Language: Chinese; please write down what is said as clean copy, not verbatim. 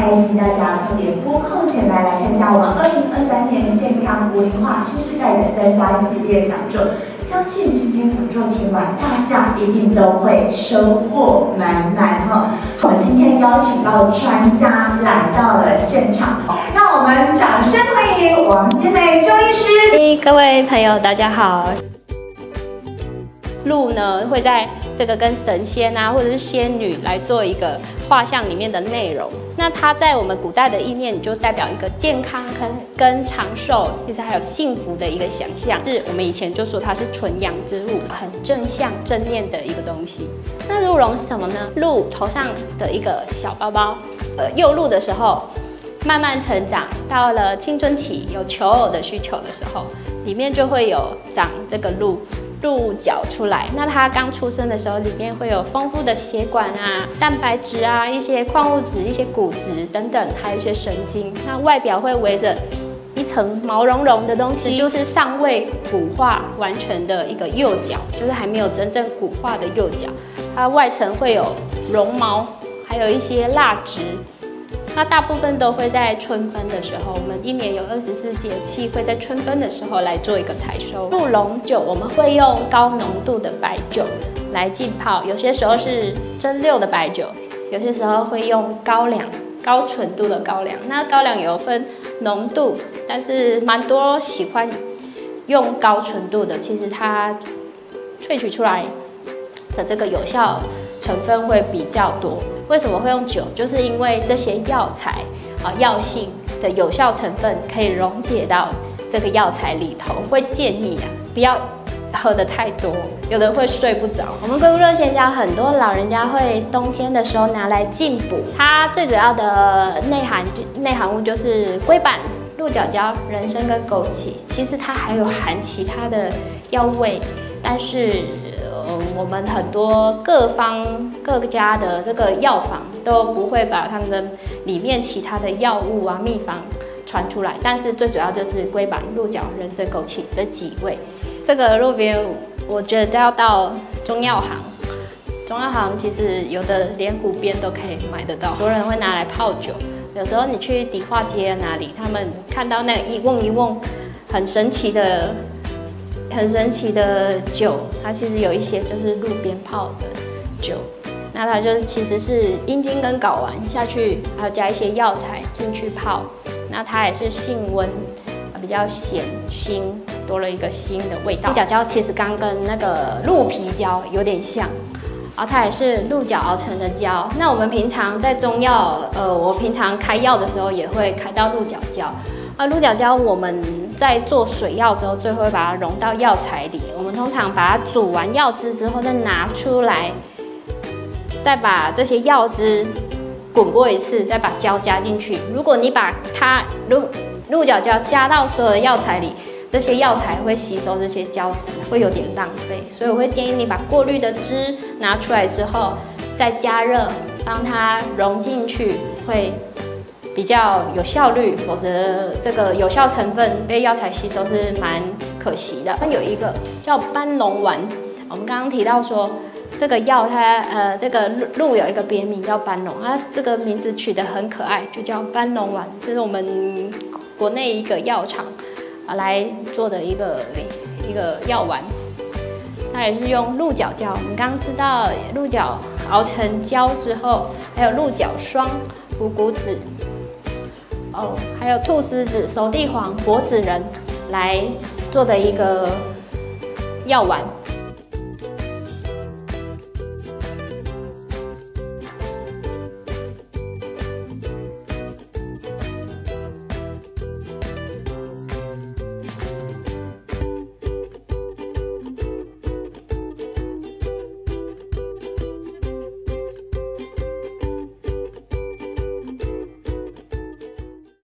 开心大家特别拨空前来参加我们2023年健康无龄化新时代的专家系列讲座。相信今天讲座听完，大家一定都会收获满满哈。我们今天邀请到专家来到了现场，让我们掌声欢迎王金梅中医师。 各位朋友，大家好。鹿呢会在这个跟神仙啊，或者是仙女来做一个画像里面的内容。那它在我们古代的意念就代表一个健康跟长寿，其实还有幸福的一个想象。是我们以前就说它是纯阳之物，很正向正面的一个东西。那鹿茸是什么呢？鹿头上的一个小包包，幼鹿的时候慢慢成长，到了青春期有求偶的需求的时候，里面就会有长这个鹿角出来。那它刚出生的时候，里面会有丰富的血管啊、蛋白质啊、一些矿物质、一些骨质等等，还有一些神经。那外表会围着一层毛茸茸的东西，就是尚未骨化完全的一个幼角，就是还没有真正骨化的幼角。它外层会有绒毛，还有一些蜡质。它大部分都会在春分的时候，我们一年有24节气，会在春分的时候来做一个采收。鹿茸酒我们会用高浓度的白酒来浸泡，有些时候是蒸馏的白酒，有些时候会用高纯度的高粱。那高粱有分浓度，但是蛮多喜欢用高纯度的，其实它萃取出来的这个有效成分会比较多。为什么会用酒？就是因为这些药材药性的有效成分可以溶解到这个药材里头。会建议不要喝得太多，有的会睡不着。我们龟鹿热仙胶很多老人家会冬天的时候拿来进补，它最主要的内含物就是龟板、鹿角胶、人参跟枸杞。其实它还有含其他的药味，但是我们很多各家的这个药房都不会把他们的里面其他的药物啊秘方传出来，但是最主要就是龟板、鹿角、人参、枸杞这几味。这个路边我觉得要到中药行，中药行其实有的连湖边都可以买得到，很多人会拿来泡酒。有时候你去迪化街哪里，他们看到那一瓮很神奇的酒，它其实有一些就是路边泡的酒，那它就是其实是阴茎跟睾丸下去，还有加一些药材进去泡，那它也是性温，比较咸腥，多了一个腥的味道。鹿角胶其实刚跟那个鹿皮胶有点像，它也是鹿角熬成的胶。那我们平常在中药，我平常开药的时候也会开到鹿角胶。鹿角胶我们在做水药之后，最后会把它溶到药材里。我们通常把它煮完药汁之后，再拿出来，再把这些药汁滚过一次，再把胶加进去。如果你把它鹿角胶加到所有的药材里，这些药材会吸收这些胶质，会有点浪费。所以我会建议你把过滤的汁拿出来之后，再加热，让它溶进去，会比较有效率，否则这个有效成分被药材吸收是蛮可惜的。那有一个叫斑龙丸，我们刚刚提到说这个药它这个鹿有一个别名叫斑龙，它这个名字取得很可爱，就叫斑龙丸，这是我们国内一个药厂来做的一个药丸。它也是用鹿角胶，我们刚刚知道鹿角熬成胶之后，还有鹿角霜、虎骨脂。还有菟丝子、熟地黄、柏子仁来做的一个药丸。